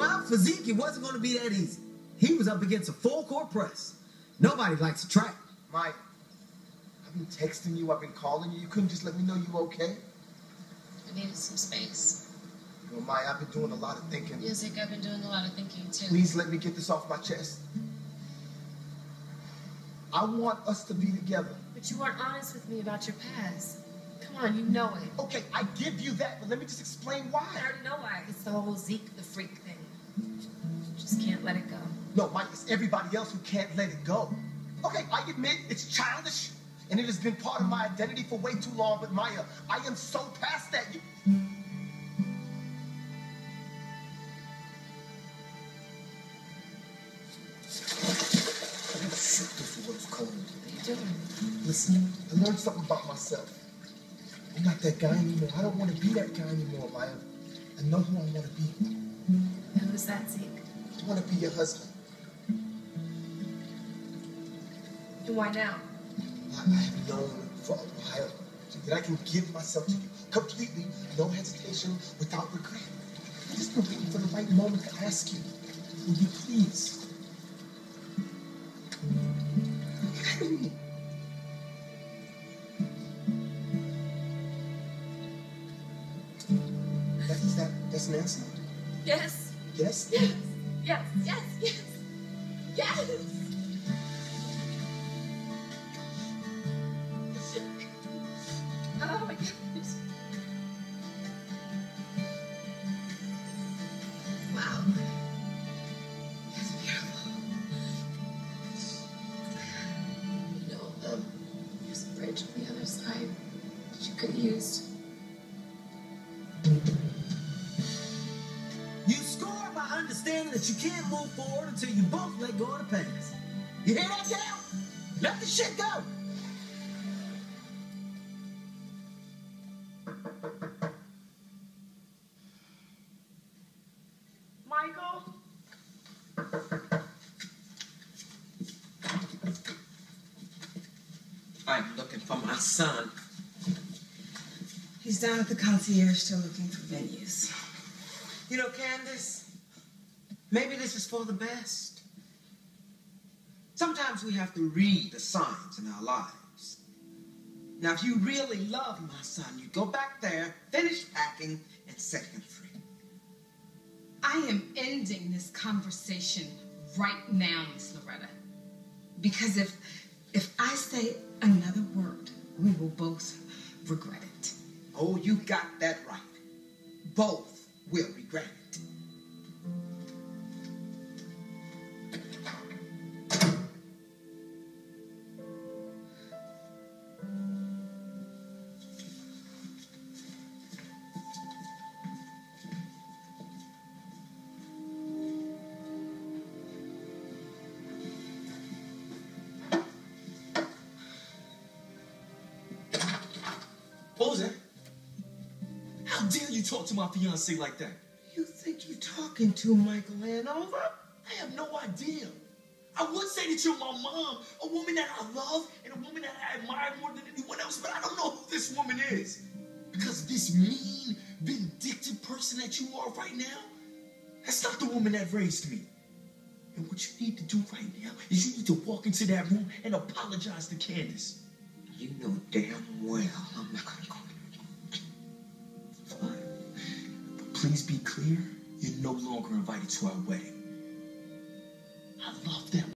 Well, for Zeke, it wasn't going to be that easy. He was up against a full-court press. Nobody likes a track. Mike, I've been texting you, I've been calling you. You couldn't just let me know you were okay? I needed some space. Well, Maya, I've been doing a lot of thinking. Yeah, Zeke, I've been doing a lot of thinking, too. Please let me get this off my chest. I want us to be together. But you weren't honest with me about your past. Come on, you know it. Okay, I give you that, but let me just explain why. I already know why. It's the whole Zeke the freak thing. Just can't let it go. No, Mike, it's everybody else who can't let it go. Okay, I admit it's childish, and it has been part of my identity for way too long, but Maya, I am so past that. Oh, shit, this water's cold. What are you doing? Listen, I learned something about myself. I'm not that guy anymore. I don't want to be that guy anymore, Maya. I know who I want to be. And who's that, Zeke? I want to be your husband. And why now? I have known for a while that I can give myself to you completely, no hesitation, without regret. I've just been waiting for the right moment to ask you, will you please? Marry me. That's Nancy? Yes. Yes? Yes. Yes. Yes. Yes. Yes. Oh my goodness. Wow. That's beautiful. You know, there's a bridge on the other side that you could have used. You score by understanding that you can't move forward until you both let go of the past. You hear that, Dale? Let the shit go. Michael? I'm looking for my son. He's down at the concierge still looking for venues. You know, Candace, maybe this is for the best. Sometimes we have to read the signs in our lives. Now, if you really love my son, you go back there, finish packing, and set him free. I am ending this conversation right now, Miss Loretta. Because if I say another word, we will both regret it. Oh, you got that right. Both will regret it. What was that? How dare you talk to my fiancée like that? You think you're talking to Michael Hanover? I have no idea. I would say that you're my mom, a woman that I love and a woman that I admire more than anyone else, but I don't know who this woman is. Because this mean, vindictive person that you are right now, that's not the woman that raised me. And what you need to do right now is you need to walk into that room and apologize to Candace. You know damn well I'm not gonna go. Fine. But please be clear, you're no longer invited to our wedding. I love them.